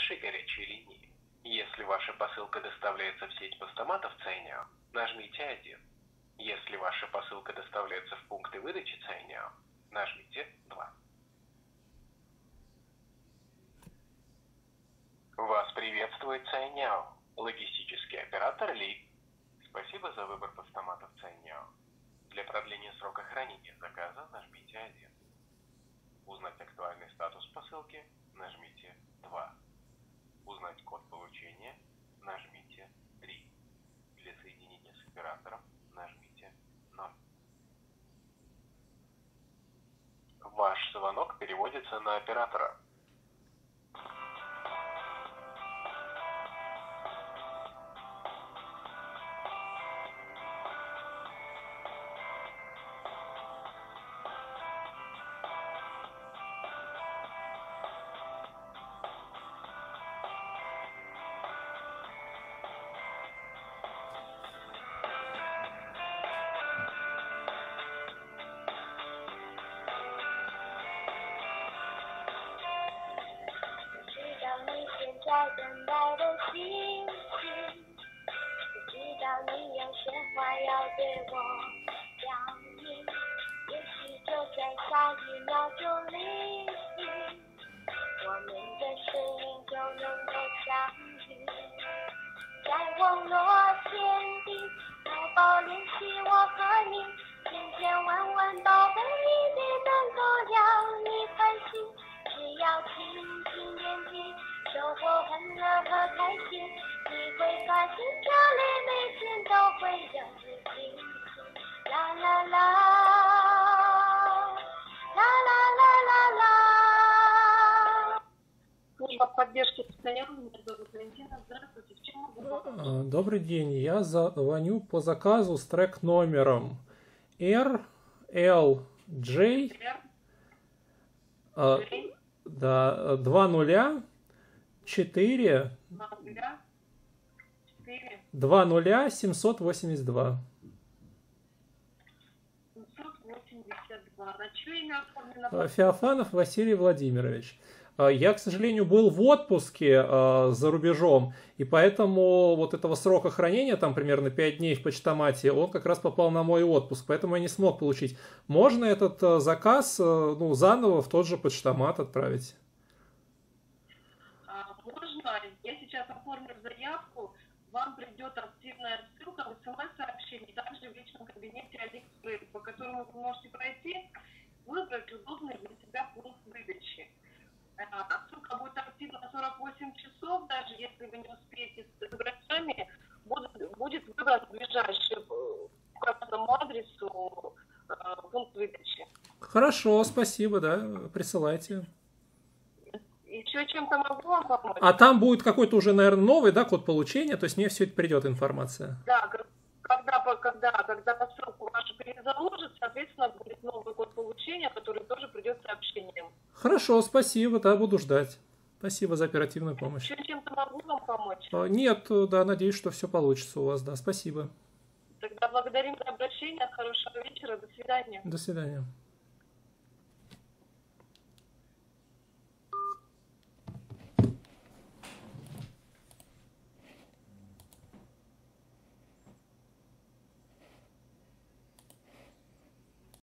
нашей горячей линии. Если ваша посылка доставляется в сеть постаматов Цайняо, нажмите 1. Если ваша посылка доставляется в пункты выдачи Цайняо, нажмите 2. Вас приветствует Цайняо, логистический оператор Ли. Спасибо за выбор постаматов Цайняо. Для продления срока хранения заказа нажмите 1. Узнать актуальный статус посылки нажмите 2. Узнать код получения нажмите 3. Для соединения с оператором нажмите 0. Ваш звонок переводится на оператора. Служба поддержки постоянно. Меня зовут Валентина. Здравствуйте. В чем могу помочь? Добрый день. Я звоню по заказу с трек номером RLJ да, 204 782. 782. На чье имя оформлено? Феофанов Василий Владимирович. Я, к сожалению, был в отпуске за рубежом, и поэтому вот этого срока хранения, там примерно 5 дней в почтомате, он как раз попал на мой отпуск, поэтому я не смог получить. Можно этот заказ заново в тот же почтомат отправить? Можно. Я сейчас оформлю заявку. Вам придет активная ссылка в смс-сообщении, также в личном кабинете Алиэкспресс, по которому вы можете пройти, выбрать удобный для себя пункт выдачи. Ссылка будет активна на 48 часов, даже если вы не успеете с врачами, будет выбран ближайший по указанному адресу пункт выдачи. Хорошо, спасибо, да, присылайте. Еще чем-то могу вам помочь? А там будет какой-то уже, наверное, новый, да, код получения, то есть мне все это придет информация. Да, когда посылку вашу перезаложат, соответственно, будет новый код получения, который тоже придет сообщением. Хорошо, спасибо, да, буду ждать. Спасибо за оперативную помощь. Еще чем-то могу вам помочь? Нет, да, надеюсь, что все получится у вас, да, спасибо. Тогда благодарим за обращение, хорошего вечера, до свидания. До свидания.